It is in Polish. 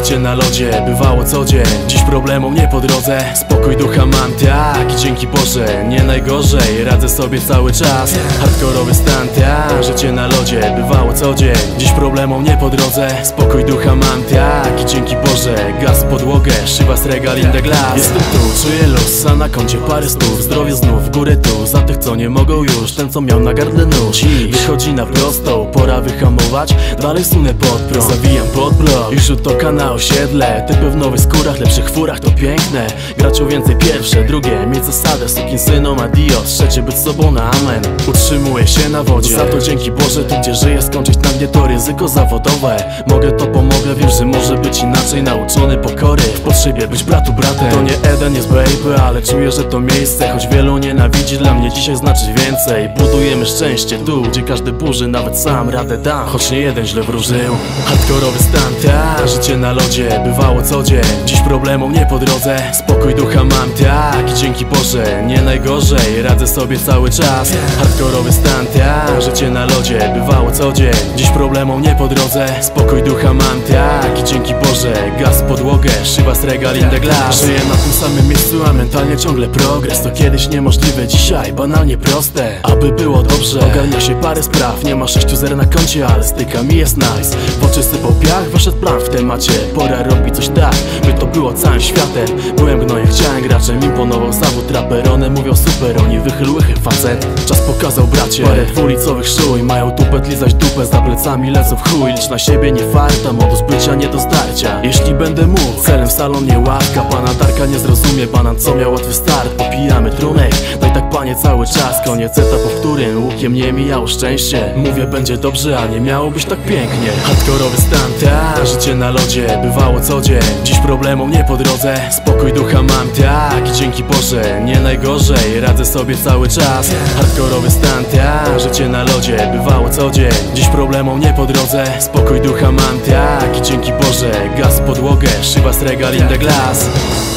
życie na lodzie, bywało co dzień. Dziś problemom nie po drodze, spokój ducha mam, tak, i dzięki Boże, nie najgorzej, radzę sobie cały czas. Hardkorowy stan, tak, życie na lodzie, bywało co dzień. Dziś problemom nie po drodze, spokój ducha mam, tak, i dzięki Boże, gaz w podłogę, Chivas Regal in the glass. Jestem tu, czuję luz, a na koncie parę stów, zdrowie znów w górę tu, za tych co nie mogą już, ten co miał na gardle nóż. Wychodzi na prostą, pora wyhamować, dalej sunę pod prąd, zawijam pod blok i rzut oka na osiedle. Typy w nowych skórach, lepszych furach, to piękne. Grać o więcej pierwsze, drugie, mieć zasadę, sukinsynom adios, trzecie być sobą na amen. Utrzymuję się na wodzie, za to dzięki Boże, tu gdzie żyję, skończyć na mnie to ryzyko zawodowe. Mogę to pomogę, wiem, że może być inaczej, nauczony pokory, w potrzebie być bratu bratem. To nie Eden jest baby, ale czuję, że to miejsce, choć wielu nienawidzi, dla mnie dzisiaj znaczy więcej. Budujemy szczęście tu, gdzie każdy burzy, nawet sam radę dam, choć nie jeden źle wróżył. Hardkorowy stan, tak, życie na lodzie, bywało co dzień. Dziś problemom nie po drodze, spokój ducha mam, tak, i dzięki Boże, nie najgorzej, radzę sobie cały czas. Hardkorowy stan, tak, życie na lodzie, bywało co dzień. Dziś problemom nie po drodze, spokój ducha mam, tak, i dzięki Boże, gaz w podłogę, Chivas Regal in the glass. Żyję na tym samym miejscu, a mentalnie ciągle progres. To kiedyś niemożliwe, dzisiaj banalnie proste. Aby było dobrze, ogarnia się parę spraw. Nie ma 6 zer na koncie, ale styka mi jest nice. W oczy sypał piach, wyszedł plan w temacie. Pora robić coś tak, by to było całym światem. Byłem gnojem, chciałem graczem, imponował zawód raper. One mówią super, oni wychyl łychy facet. Czas pokazał bracie, parę dwulicowych szuj. Mają tupet, lizać dupę, za plecami lecą w chuj. Licz na siebie nie farta, modus bycia nie do zdarcia. Jeśli będę mógł, celem w salon nie łaska. Pana Darka nie zrozumie, banan co miał łatwy start. Popijamy trunek, no i tak panie cały czas. Koniec etapu, w którym łukiem nie mijało szczęście. Mówię będzie dobrze, a nie miało być tak pięknie. Hardkorowy stan, tak, życie na lodzie, bywało co dzień. Dziś problemom nie po drodze, spokój ducha mam, tak, i dzięki Boże, nie najgorzej, radzę sobie cały czas. Hardkorowy stan, tak, życie na lodzie, bywało co dzień. Dziś problemom nie po drodze, spokój ducha mam, tak, i dzięki Boże, gaz w podłogę, Chivas Regal in the glass.